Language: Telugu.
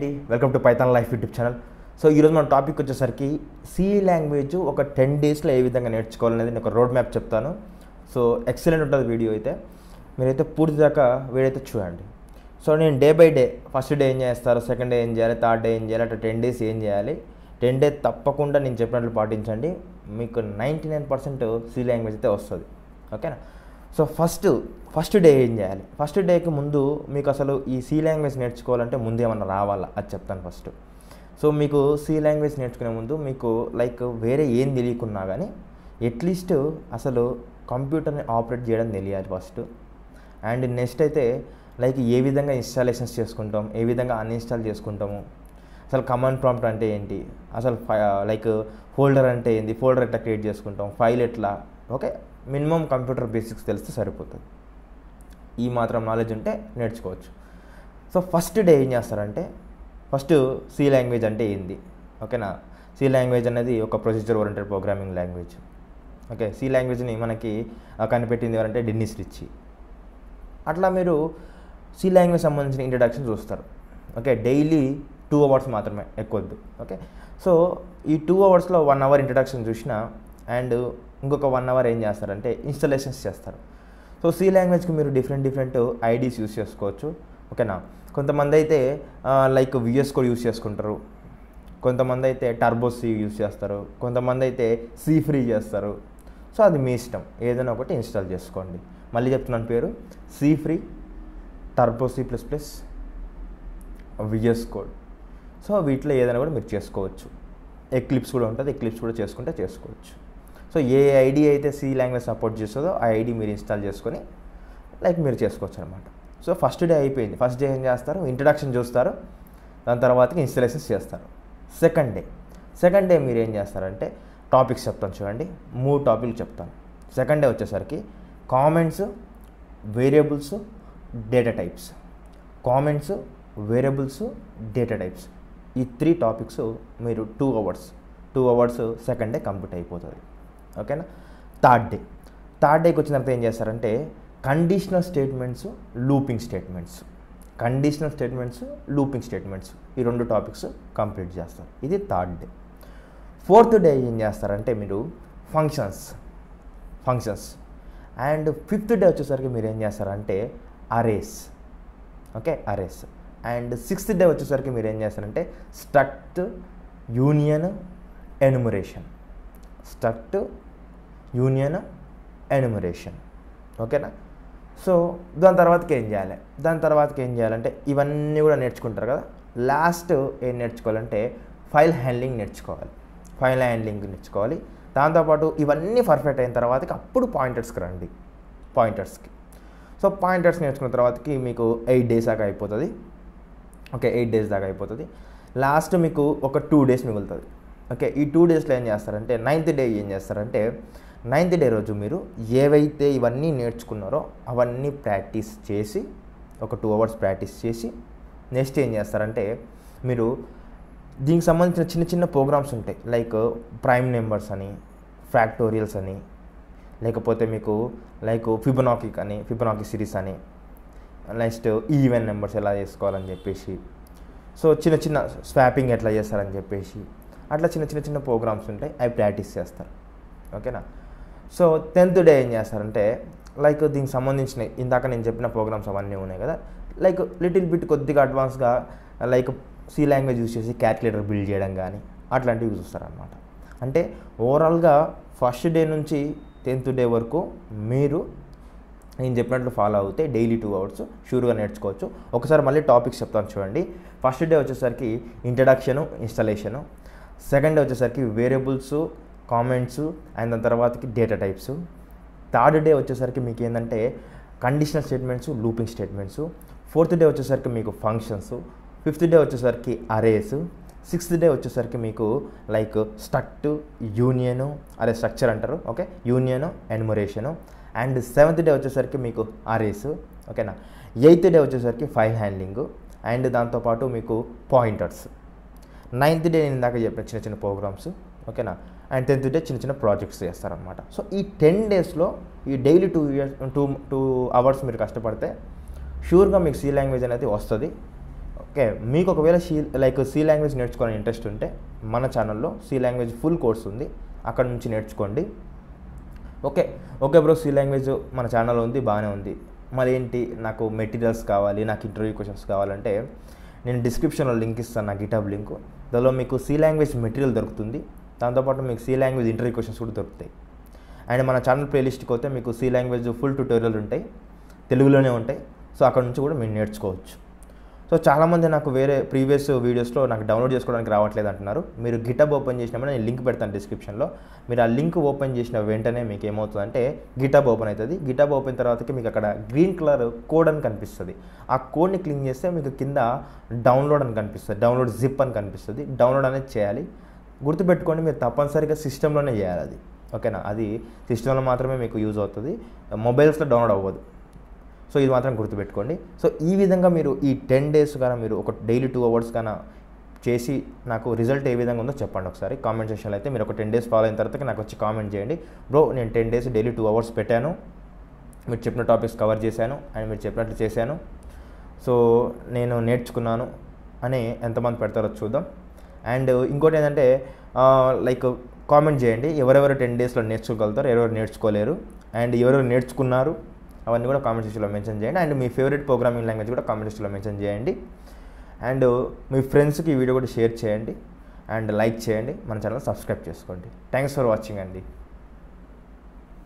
అండి, welcome to python life YouTube channel. So ఈరోజు మన టాపిక్ వచ్చేసరికి సి లాంగ్వేజ్ ఒక 10 డేస్లో ఏ విధంగా నేర్చుకోవాలనేది నేను ఒక రోడ్ మ్యాప్ చెప్తాను. సో ఎక్సలెంట్ ఉంటుంది వీడియో అయితే, మీరైతే పూర్తి దాకా వీడియో అయితే చూడండి. సో నేను day by day, first day ఏం చేస్తారు, సెకండ్ డే ఏం చేయాలి, థర్డ్ డే ఏం చేయాలి, అట్లా 10 డేస్ ఏం చేయాలి, 10 డేస్ తప్పకుండా నేను చెప్పినట్లు పాటించండి. మీకు 99% సి లాంగ్వేజ్ అయితే వస్తుంది. ఓకేనా? సో ఫస్ట్ డే ఏం చేయాలి, ఫస్ట్ డేకి ముందు మీకు అసలు ఈ సి లాంగ్వేజ్ నేర్చుకోవాలంటే ముందు ఏమన్నా రావాలా అది చెప్తాను ఫస్ట్. సో మీకు సి లాంగ్వేజ్ నేర్చుకునే ముందు మీకు వేరే ఏం తెలియకున్నా కానీ అట్లీస్ట్ అసలు కంప్యూటర్ని ఆపరేట్ చేయడం తెలియాలి ఫస్ట్. అండ్ నెక్స్ట్ అయితే ఏ విధంగా ఇన్స్టాలేషన్స్ చేసుకుంటాం, ఏ విధంగా అన్ఇన్స్టాల్ చేసుకుంటాము, అసలు కమాండ్ ప్రాంప్ట్ అంటే ఏంటి, అసలు ఫోల్డర్ అంటే ఏంటి, ఫోల్డర్ ఎట్లా క్రియేట్ చేసుకుంటాం, ఫైల్ ఎట్లా, ఓకే, మినిమం కంప్యూటర్ బేసిక్స్ తెలిస్తే సరిపోతుంది. ఈ మాత్రం నాలెడ్జ్ ఉంటే నేర్చుకోవచ్చు. సో ఫస్ట్ డే ఏం చేస్తారంటే, ఫస్ట్ సి లాంగ్వేజ్ అంటే ఏంది, ఓకేనా. సి లాంగ్వేజ్ అనేది ఒక procedure oriented programming language. Okay, C లాంగ్వేజ్ని మనకి కనిపెట్టింది ఎవరంటే డెన్నిస్ రిచ్. అట్లా మీరు సి లాంగ్వేజ్ సంబంధించిన ఇంట్రడక్షన్ చూస్తారు. ఓకే, డైలీ 2 అవర్స్ మాత్రమే, ఎక్కువద్దు. ఓకే, సో ఈ 2 అవర్స్లో 1 అవర్ ఇంట్రడక్షన్ చూసిన అండ్ ఇంకొక 1 అవర్ ఏం చేస్తారంటే ఇన్స్టాలేషన్స్ చేస్తారు. సో సి లాంగ్వేజ్కి మీరు డిఫరెంట్ ఐడీస్ యూస్ చేసుకోవచ్చు. ఓకేనా, కొంతమంది అయితే విఎస్ కోడ్ యూస్ చేసుకుంటారు, కొంతమంది అయితే టర్బో సి యూస్ చేస్తారు, కొంతమంది అయితే సి ఫ్రీ చేస్తారు. సో అది మీ ఇష్టం, ఏదైనా ఒకటి ఇన్స్టాల్ చేసుకోండి. మళ్ళీ చెప్తున్నాను పేరు, C free, turbo C plus plus, VS code. So వీటిలో ఏదైనా కూడా మీరు చేసుకోవచ్చు. ఎక్లిప్స్ కూడా ఉంటుంది, ఎక్లిప్స్ కూడా చేసుకోవచ్చు. సో ఏ ఐడి అయితే సి లాంగ్వేజ్ సపోర్ట్ చేస్తుందో ఆ ఐడి మీరు ఇన్స్టాల్ చేసుకొని మీరు చేసుకోవచ్చు అనమాట. సో ఫస్ట్ డే అయిపోయింది. ఫస్ట్ డే ఏం చేస్తారు, ఇంట్రడక్షన్ చూస్తారు, దాని తర్వాతకి ఇన్స్టాలేషన్స్ చేస్తారు. సెకండ్ డే మీరు ఏం చేస్తారంటే టాపిక్స్ చెప్తాను చూడండి, 3 టాపిక్లు చెప్తాను. సెకండ్ డే వచ్చేసరికి comments, variables, data types. Comments, variables, data types, ఈ 3 టాపిక్స్ మీరు 2 అవర్స్ సెకండ్ డే కంప్లీట్ అయిపోతుంది. ఓకేనా. థర్డ్ డేకి వచ్చిన తర్వాత ఏం చేస్తారంటే కండిషనల్ స్టేట్మెంట్స్, లూపింగ్ స్టేట్మెంట్స్, ఈ 2 టాపిక్స్ కంప్లీట్ చేస్తారు. ఇది థర్డ్ డే. ఫోర్త్ డే ఏం చేస్తారంటే మీరు ఫంక్షన్స్. అండ్ ఫిఫ్త్ డే వచ్చేసరికి మీరు ఏం చేస్తారంటే arrays. Okay, arrays. And sixth day వచ్చేసరికి మీరు ఏం చేస్తారంటే స్ట్రక్ట్, యూనియన్, ఎన్యుమరేషన్. ఓకేనా. సో దాని తర్వాతకి ఏం చేయాలంటే ఇవన్నీ కూడా నేర్చుకుంటారు కదా, లాస్ట్ ఏం నేర్చుకోవాలంటే ఫైల్ హ్యాండ్లింగ్ నేర్చుకోవాలి. దాంతోపాటు ఇవన్నీ పర్ఫెక్ట్ అయిన తర్వాతకి అప్పుడు పాయింటర్స్కి రండి. సో పాయింటర్స్ నేర్చుకున్న తర్వాతకి మీకు 8 డేస్ దాకా అయిపోతుంది. ఓకే, 8 డేస్ దాకా అయిపోతుంది. లాస్ట్ మీకు ఒక 2 డేస్ మిగులుతుంది. ఓకే, ఈ 2 డేస్లో ఏం చేస్తారంటే నైన్త్ డే రోజు మీరు ఏవైతే ఇవన్నీ నేర్చుకున్నారో అవన్నీ ప్రాక్టీస్ చేసి, ఒక 2 అవర్స్ ప్రాక్టీస్ చేసి, నెక్స్ట్ ఏం చేస్తారంటే మీరు దీనికి సంబంధించిన చిన్న ప్రోగ్రామ్స్ ఉంటాయి, ప్రైమ్ నెంబర్స్ అని, ఫ్యాక్టోరియల్స్ అని, లేకపోతే మీకు ఫిబొనాకీ సిరీస్ అని, నెక్స్ట్ ఈవెన్ నెంబర్స్ ఎలా చేసుకోవాలని చెప్పేసి, సో చిన్న స్వాపింగ్ ఎట్లా చేస్తారని చెప్పేసి, అట్లా చిన్న ప్రోగ్రామ్స్ ఉంటాయి, అవి ప్రాక్టీస్ చేస్తారు. ఓకేనా. సో 10th డే ఏం చేస్తారంటే దీనికి సంబంధించిన ఇందాక నేను చెప్పిన ప్రోగ్రామ్స్ అవన్నీ ఉన్నాయి కదా, లిటిల్ బిట్ కొద్దిగా అడ్వాన్స్గా సి లాంగ్వేజ్ యూజ్ చేసి క్యాల్కులేటర్ బిల్డ్ చేయడం కానీ అట్లాంటివి చూస్తారనమాట. అంటే ఓవరాల్గా ఫస్ట్ డే నుంచి 10th డే వరకు మీరు నేను చెప్పినట్లు ఫాలో అవుతే డైలీ 2 అవర్స్ షూర్గా నేర్చుకోవచ్చు. ఒకసారి మళ్ళీ టాపిక్స్ చెప్తాను చూడండి. ఫస్ట్ డే వచ్చేసరికి ఇంట్రడక్షను, ఇన్స్టాలేషను. సెకండ్ డే వచ్చేసరికి వేరియబుల్స్, కామెంట్స్, అండ్ దాని తర్వాతకి డేటా టైప్స్. థర్డ్ డే వచ్చేసరికి మీకు ఏంటంటే conditional statements, looping statements. Fourth day వచ్చేసరికి మీకు ఫంక్షన్స్. ఫిఫ్త్ డే వచ్చేసరికి అరేస్. సిక్స్త్ డే వచ్చేసరికి మీకు స్ట్రక్ట్, యూనియను, అదే స్ట్రక్చర్ అంటారు. Okay, union, enumeration. And 7th day వచ్చేసరికి మీకు అరేస్. ఓకేనా. 8th డే వచ్చేసరికి ఫైల్ హ్యాండ్లింగ్ అండ్ దాంతోపాటు మీకు పాయింటర్స్. 9th డే నేను ఇందాక చెప్పిన చిన్న ప్రోగ్రామ్స్. ఓకేనా. అండ్ 10th డే చిన్న ప్రాజెక్ట్స్ చేస్తారనమాట. సో ఈ 10 డేస్లో ఈ డైలీ 2 అవర్స్ మీరు కష్టపడితే షూర్గా మీకు సి లాంగ్వేజ్ అనేది వస్తుంది. ఓకే, మీకు ఒకవేళ సి లాంగ్వేజ్ నేర్చుకోవాలని ఇంట్రెస్ట్ ఉంటే మన ఛానల్లో సి లాంగ్వేజ్ ఫుల్ కోర్స్ ఉంది, అక్కడ నుంచి నేర్చుకోండి. Okay okay bro, C language మన ఛానల్లో ఉంది, బాగానే ఉంది, మరి ఏంటి నాకు మెటీరియల్స్ కావాలి, నాకు ఇంటర్వ్యూ క్వశ్చన్స్ కావాలంటే నేను డిస్క్రిప్షన్లో లింక్ ఇస్తాను, నా గిటబ్ లింక్. దానిలో మీకు సి లాంగ్వేజ్ మెటీరియల్ దొరుకుతుంది, దాంతోపాటు మీకు సి లాంగ్వేజ్ ఇంటర్వ్యూ క్వశ్చన్స్ కూడా దొరుకుతాయి. అండ్ మన ఛానల్ ప్లేలిస్ట్కి పోతే మీకు సి లాంగ్వేజ్ ఫుల్ ట్యూటోరియల్ ఉంటాయి, తెలుగులోనే ఉంటాయి. సో అక్కడ నుంచి కూడా మీరు నేర్చుకోవచ్చు. సో చాలామంది నాకు వేరే ప్రీవియస్ వీడియోస్లో నాకు డౌన్లోడ్ చేసుకోవడానికి రావట్లేదు అంటున్నారు. మీరు గిటబ్ ఓపెన్ చేసినప్పుడు నేను లింక్ పెడతాను డిస్క్రిప్షన్లో. మీరు ఆ లింక్ ఓపెన్ చేసిన వెంటనే మీకు ఏమవుతుందంటే గిటబ్ ఓపెన్ అవుతుంది. గిటబ్ ఓపెన్ తర్వాతకి మీకు అక్కడ గ్రీన్ కలర్ కోడ్ అని కనిపిస్తుంది. ఆ కోడ్ని క్లిక్ చేస్తే మీకు కింద డౌన్లోడ్ అని కనిపిస్తుంది, డౌన్లోడ్ జిప్ అని కనిపిస్తుంది. డౌన్లోడ్ అనేది చేయాలి. గుర్తుపెట్టుకోండి, మీరు తప్పనిసరిగా సిస్టంలోనే చేయాలి అది. ఓకేనా, అది సిస్టంలో మాత్రమే మీకు యూజ్ అవుతుంది, మొబైల్స్లో డౌన్లోడ్ అవ్వదు. సో ఇది మాత్రం గుర్తుపెట్టుకోండి. సో ఈ విధంగా మీరు ఈ 10 days కానీ మీరు ఒక డైలీ 2 hours కానీ చేసి నాకు రిజల్ట్ ఏ విధంగా ఉందో చెప్పండి ఒకసారి కామెంట్ సెక్షన్లో. అయితే మీరు ఒక 10 days ఫాలో అయిన తర్వాత నాకు వచ్చి కామెంట్ చేయండి, బ్రో నేను 10 days డైలీ 2 hours పెట్టాను, మీరు చెప్పిన టాపిక్స్ కవర్ చేశాను అండ్ మీరు చెప్పినట్లు చేశాను, సో నేను నేర్చుకున్నాను అని ఎంతమంది పెడతారో చూద్దాం. అండ్ ఇంకోటి ఏంటంటే కామెంట్ చేయండి, ఎవరెవరు 10 daysలో నేర్చుకోగలుగుతారు, ఎవరెవరు నేర్చుకోలేరు, అండ్ ఎవరెవరు నేర్చుకున్నారు అవన్నీ కూడా కామెంట్ సెక్షన్లో మెన్షన్ చేయండి. అండ్ మీ ఫేవరెట్ ప్రోగ్రామింగ్ లాంగ్వేజ్ కూడా కామెంట్ సెక్షన్లో మెన్షన్ చేయండి. అండ్ మీ ఫ్రెండ్స్కి ఈ వీడియో కూడా షేర్ చేయండి అండ్ లైక్ చేయండి, మన ఛానల్ సబ్స్క్రైబ్ చేసుకోండి. థ్యాంక్స్ ఫర్ వాచింగ్ అండి.